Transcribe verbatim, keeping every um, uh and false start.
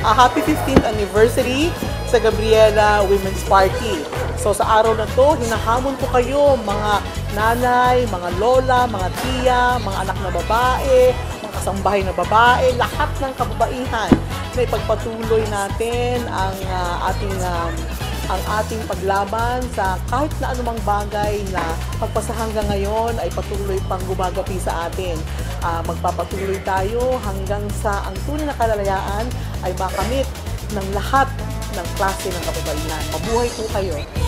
uh, happy fifteenth anniversary sa Gabriela Women's Party. So sa araw na to, hinahamon ko kayo mga nanay, mga lola, mga tiya, mga anak na babae, mga kasambahay na babae, lahat ng kababaihan na ipagpatuloy natin ang uh, ating um, ang ating paglaban sa kahit na anumang bagay na pagpasa hanggang ngayon ay patuloy pang gumagapi sa atin. Uh, magpapatuloy tayo hanggang sa ang tunay na kalayaan ay makamit ng lahat ng klase ng kababaihan. Mabuhay po kayo!